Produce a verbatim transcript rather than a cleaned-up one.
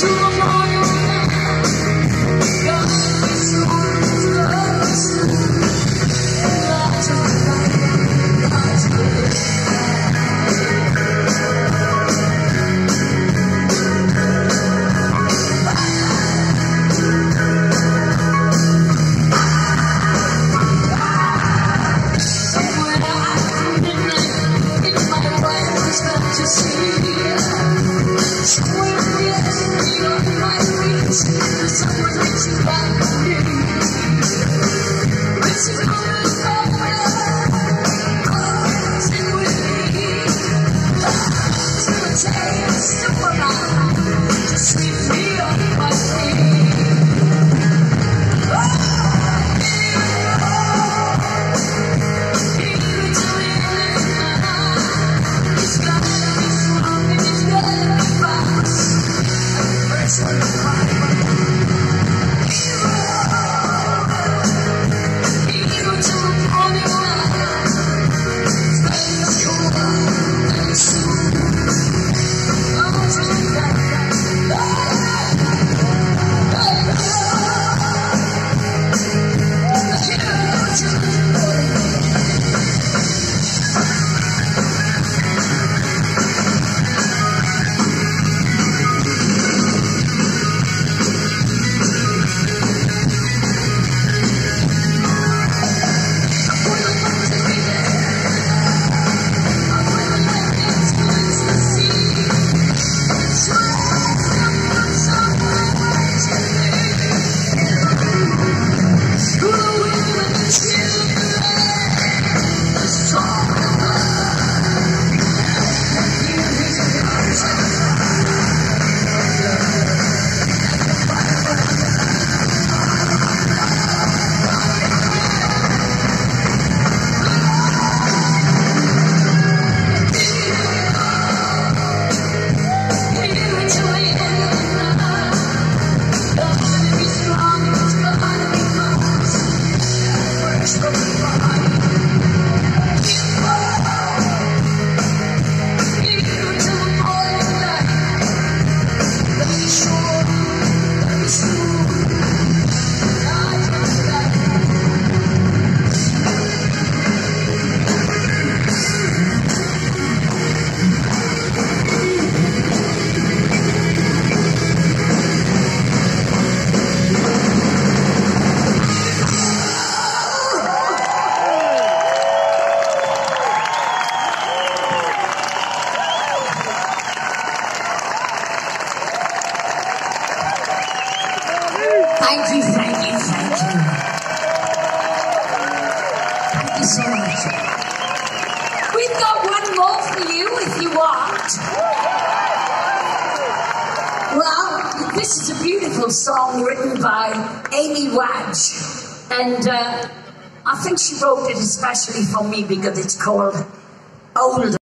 Thank you, thank you, thank you. Thank you so much. We've got one more for you if you want. Well, this is a beautiful song written by Amy Wadge. And uh, I think she wrote it especially for me because it's called Older.